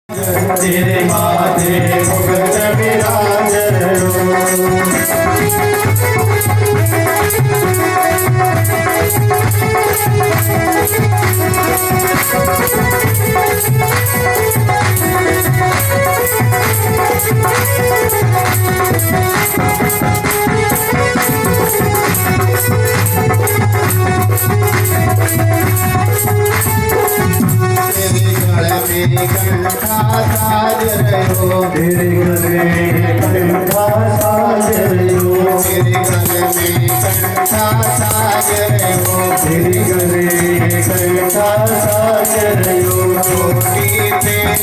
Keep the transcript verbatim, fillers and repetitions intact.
तेरे माथे मुकुट विराज मेरे कंठा साज रहो, मेरे गले कंठा साज रहो, मेरे गले में कंठा साज रहो, मेरे गले कंठा साज रहो। छोटी पे